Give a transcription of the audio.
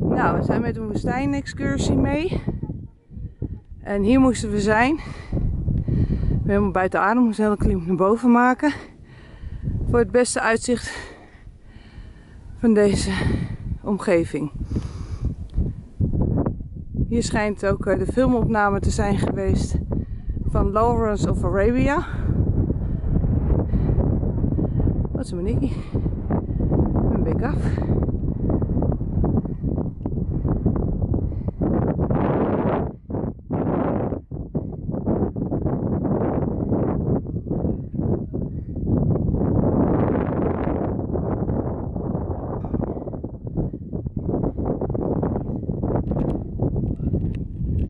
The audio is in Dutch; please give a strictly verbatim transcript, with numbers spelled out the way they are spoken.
Nou, we zijn met een woestijnexcursie mee. En hier moesten we zijn. We zijn helemaal buiten adem, we moesten een hele klim naar boven maken. Voor het beste uitzicht van deze omgeving. Hier schijnt ook de filmopname te zijn geweest van Lawrence of Arabia. Wat is een manikkie? Een bek af.